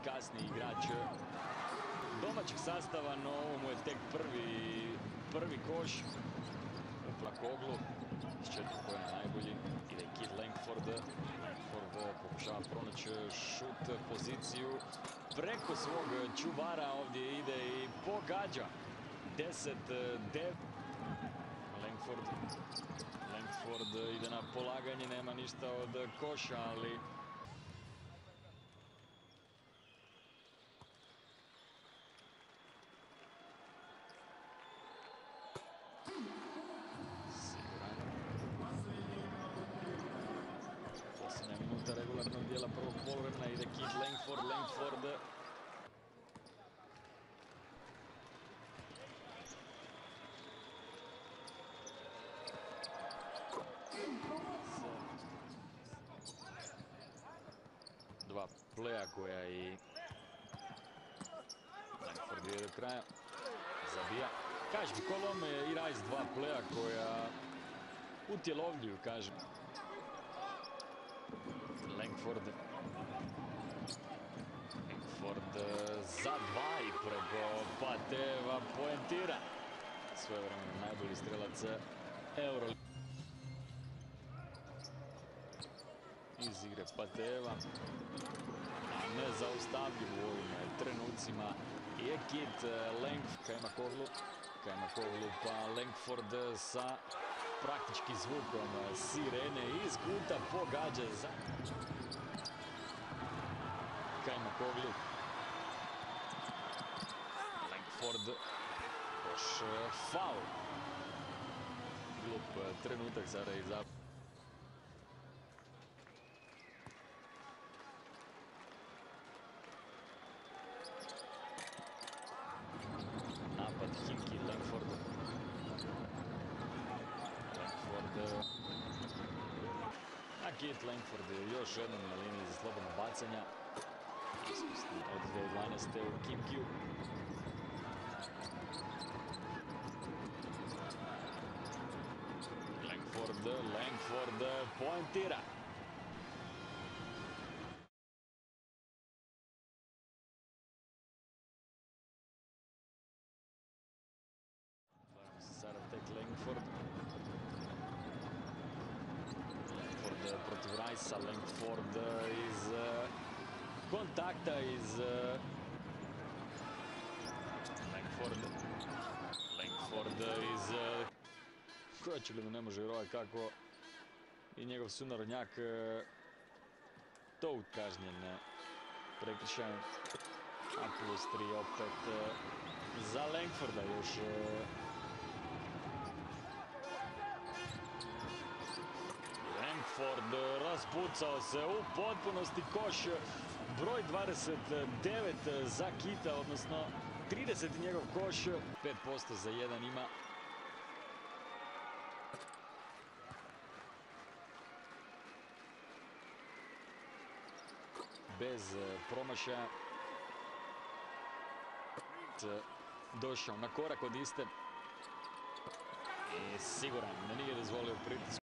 najkasniji igrač domaćeg sastava, no ovo mu je tek prvi koš. Upla Koglu, s 4 pojena najbolji. Ide Keith Langford. Langford pokušava pronaći šut poziciju preko svog čuvara. Ovdje ide i pogađa. 10-9. Langford ide na polaganje, nema ništa od koša, ali siguran. Posljednja minuta regularnog dijela prvog poluvremena, ide Keith Langford. Dva pleja koja i Langford je do kraja zabija. Kažem, kolom i Rice, dva pleja koja utjelovljuju, kažem. Langford za dva i preko Pateva poentira. Svojevremeno najbolji strelac Euroligi. Iz igre Pateva, a nezaustavljiv u ovim trenucima je Keith Langford. Kajmakoglu pa Langford sa praktički zvukom sirene iz kuta pogađa za Kajmakoglu. Langford, još faul. Glup trenutak sada i za napad Himki, Langford. A Keith Langford je još jednom na liniji za slobodno bacanja. Iskusni od 2012. u Himkiju. Langford poentira. Sada tek Langford protiv Ricea. Langford iz kontakta Langford iz koja očigledno ne može vjerovati kako i njegov sunarodnjak to kažnjen prekršajem. A plus 3 opet za Langforda. Još Langford raspucao se u potpunosti, koš broj 29 za Kita, odnosno 30 njegov koš, 5% za jedan ima. Bez promašaja. Došao na korak od iste i siguran da nije dozvolio pritisku.